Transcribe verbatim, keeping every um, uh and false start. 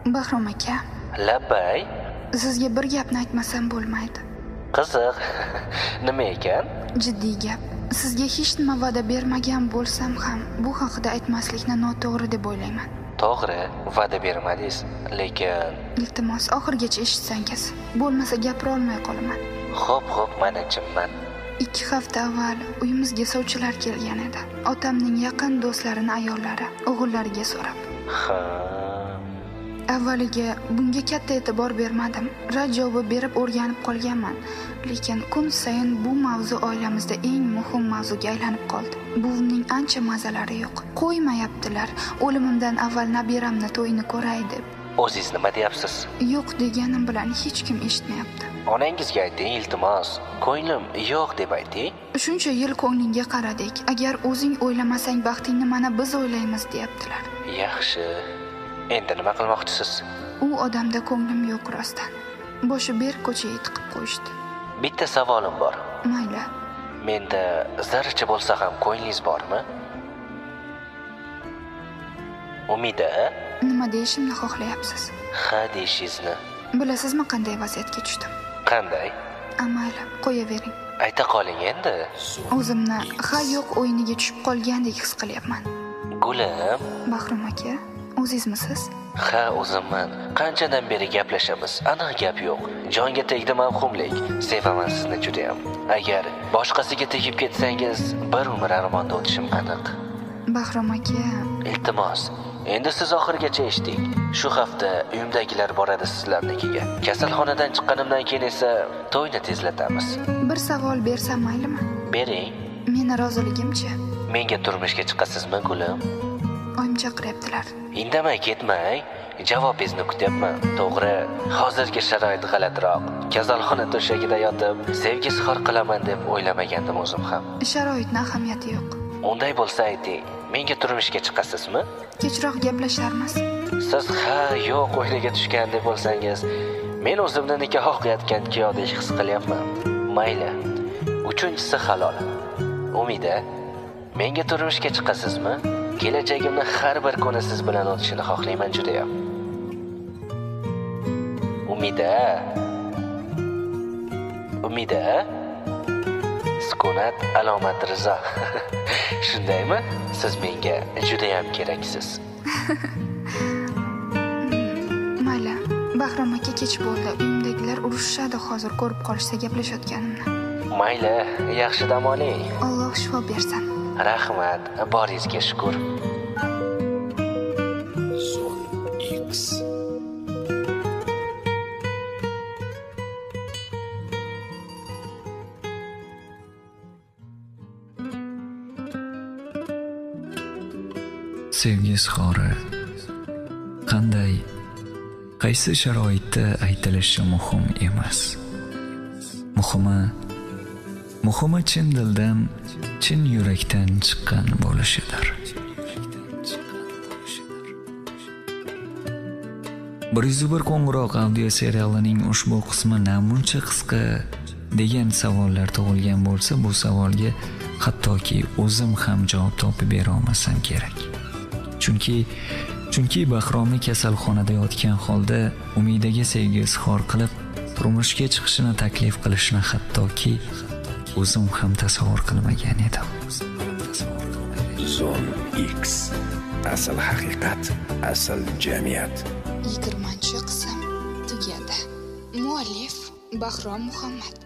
Bahrom aka. Labbay. Sizga bir gapni aytmasam bo'lmaydi. Qiziq. Nima ekan? Jiddiy gap. Sizga hech nima va'da bermagan bo'lsam ham bu haqida aytmaslikni noto'g'ri deb o'ylayman. To'g'ri, va'da bermadingiz, lekin iltimos oxirigacha eshitsangiz, bo'lmasa gapira olmay qolaman. Xo'p, xo'p, men jimman. ikki hafta avval uyimizga sovchilar kelgan edi. Otamning yaqin do'stlarini ayollari, o'g'illariga so'rab. Ha. Avvaliga bunga katta e'tibor bermadim. Rad javobi berib o'rganib qolganman. Lekin kun sayin bu mavzu oilamizda eng muhim mavzuga aylanib qoldi. Buvimning ancha mazalari yo'q. Qo'ymayaptilar. O'limimdan avval nabiramni to'yini ko'ray deb. O'zingiz nima deyapsiz? Yo'q deganim bilan hech kim eshitmayapti. Onangizga ayting, iltimos. Ko'nglim yo'q deb ayting. Shuncha yil ko'nglingga qaradik. Agar o'zing o'ylamasang baxtingni mana biz o'ylaymiz deyaptilar. Yaxshi. Endi nima qilmoqchisiz? U odamda ko'nglim yo'q rostdan. Boshi berk ko'chaga tiqib qo'yishdi. Bitta savolim bor. Mayli. Menda zarracha bo'lsa ham ko'nglingiz bormi? Umida? Nima deyishimni xohlayapsiz? Ha deyishingizni. Bilasizmi qanday vaziyatga tushdim? Qanday? Mayli, qo'yavering. Ayta qoling endi. O'zimni ha yo'q o'yiniga tushib qolgandek his qilyapman. Gulim. Bahrom aka, o'zingizmisiz? Ha, o'zimman. Qanchadan beri gaplashamiz? Aniq gap yo'q. Jonga tegdi mavhumlik. Sevaman sizni juda ham. Agar boshqasiga tegib ketsangiz, bir umr armonda o'tishim aniq. Bahrom aka, iltimos, endi siz oxirigacha eshiting. Shu hafta uyimdagilar boradi sizlarnikiga. Kasalxonadan chiqqanimdan keyin esa to'yni tezlatamiz. Bir savol bersam maylimi? Bering. Meni roziligimcha. Menga turmushga chiqasizmi, gulim? Oyim chaqiryaptilar. Indamay ketmang. Javobingizni kutyapman. To'g'ri, hozirgi sharoit g'alatiroq. Kasalxona to'shagida yotib, sevgi izhor qilaman deb o'ylamagandim o'zim ham. Sharoitning ahamiyati yo'q. Unday bo'lsa ayting, menga turmushga chiqasizmi? Kechroq gaplasharmiz. Siz ha yo'q o'yiniga tushgan deb bo'lsangiz, men o'zimni nikoh o'qiyotgan kuyovdek his qilyapman. Mayli. Uchinchisi halol. Umida, menga turmushga chiqasizmi? Kelajagimni har bir kuni siz bilan o'tishini xohlayman juda ham. Umida. Umida. Sukunat alomat rizo. Shundaymi? Siz menga juda ham keraksiz. Mayli, Bahrom aka kech bo'ldi. Uyimdagilar urushishadi hozir ko'rib qolishsa gaplashayotganimni. Mayli, yaxshi dam oling. Alloh shifo bersin. Rahmat, boringizga shukr. Zon X. Sevgi izhori qanday, qaysi sharoitda aytilishi muhim emas. Muhimi, muhimi chin dildan, chin yurakdan chiqqan bo'lishidir. bir yuz bir qo'ng'iroq audio serialining ushbu qismi namuncha qisqa degan savollar tug'ilgan bo'lsa, bu savolga hattoki o'zim ham javob topib bera olmasam kerak. Chunki chunki Bahromni kasalxonada yotgan holda Umidaga sevgi izhor qilib, turmushga chiqishini taklif qilishni hattoki o'zim ham tasavvur qilmagan edim. Zon X. Asl haqiqat, asl jamiyat. yigirmanchi qism tugadi. Muallif Bahrom Muhammad.